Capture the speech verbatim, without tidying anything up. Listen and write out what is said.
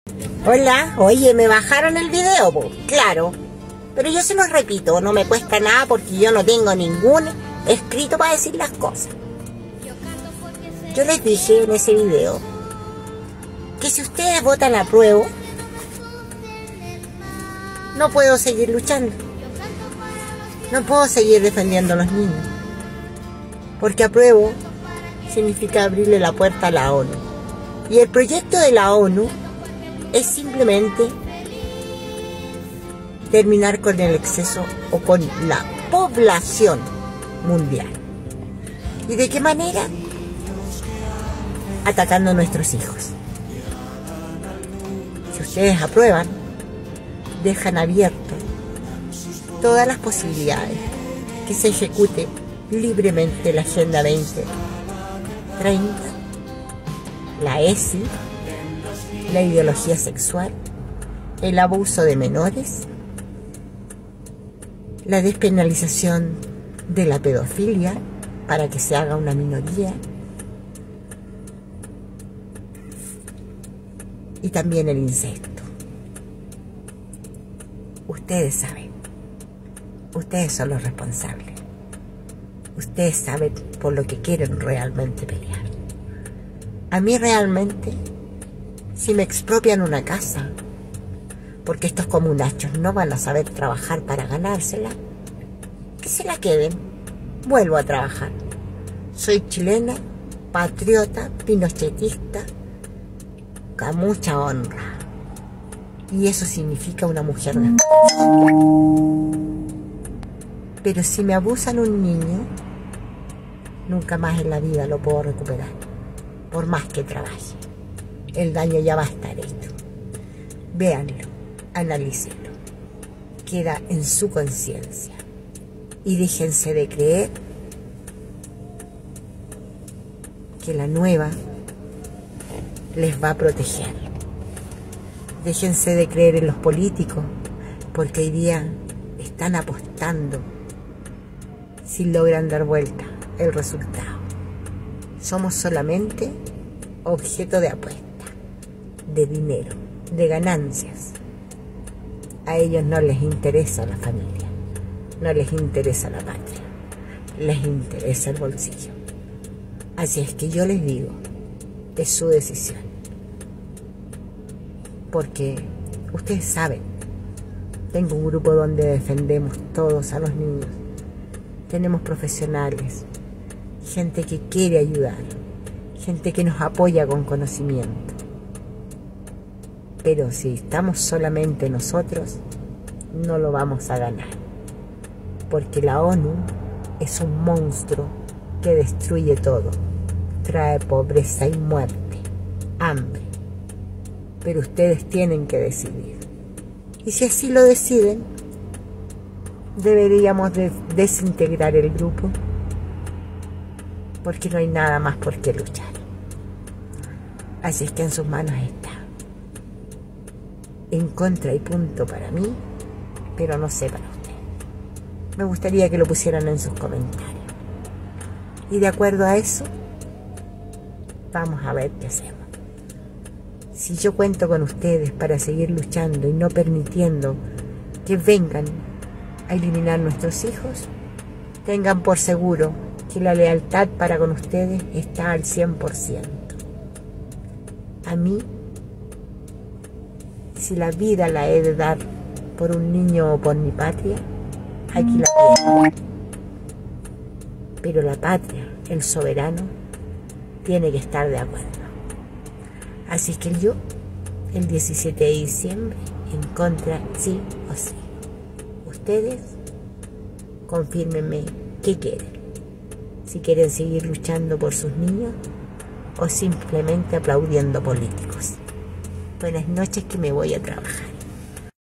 Hola, oye, me bajaron el video, po, claro. Pero yo se los repito, no me cuesta nada porque yo no tengo ningún escrito para decir las cosas. Yo les dije en ese video que si ustedes votan a prueba, no puedo seguir luchando. No puedo seguir defendiendo a los niños. Porque apruebo significa abrirle la puerta a la ONU. Y el proyecto de la ONU es simplemente terminar con el exceso o con la población mundial. ¿Y de qué manera? Atacando a nuestros hijos. Si ustedes aprueban, dejan abierto todas las posibilidades que se ejecute libremente la Agenda veinte treinta, la E S I, la ideología sexual, el abuso de menores, la despenalización de la pedofilia para que se haga una minoría, y también el incesto. Ustedes saben, ustedes son los responsables, ustedes saben por lo que quieren realmente pelear. A mí realmente, si me expropian una casa, porque estos comunachos no van a saber trabajar para ganársela, que se la queden, vuelvo a trabajar. Soy chilena, patriota, pinochetista, con mucha honra. Y eso significa una mujer de... Pero si me abusan un niño, nunca más en la vida lo puedo recuperar, por más que trabaje. El daño ya va a estar hecho. Véanlo, analícenlo. Queda en su conciencia. Y déjense de creer que la nueva les va a proteger. Déjense de creer en los políticos, porque hoy día están apostando si logran dar vuelta el resultado. Somos solamente objeto de apuesta, de dinero, de ganancias. A ellos no les interesa la familia, no les interesa la patria, les interesa el bolsillo. Así es que yo les digo, es su decisión. Porque ustedes saben, tengo un grupo donde defendemos todos a los niños. Tenemos profesionales, gente que quiere ayudar, gente que nos apoya con conocimiento. Pero si estamos solamente nosotros, no lo vamos a ganar. Porque la ONU es un monstruo que destruye todo. Trae pobreza y muerte, hambre. Pero ustedes tienen que decidir. Y si así lo deciden, deberíamos de desintegrar el grupo, porque no hay nada más por qué luchar. Así es que en sus manos está. En contra y punto para mí, pero no sé para usted. Me gustaría que lo pusieran en sus comentarios. Y de acuerdo a eso, vamos a ver qué hacemos. Si yo cuento con ustedes para seguir luchando y no permitiendo que vengan a eliminar nuestros hijos, tengan por seguro que la lealtad para con ustedes está al cien por ciento. A mí, si la vida la he de dar por un niño o por mi patria, aquí la pierdo. Pero la patria, el soberano, tiene que estar de acuerdo. Así que yo, el diecisiete de diciembre, en contra, sí o sí. Ustedes, confírmenme qué quieren. Si quieren seguir luchando por sus niños o simplemente aplaudiendo políticos. Buenas noches, que me voy a trabajar.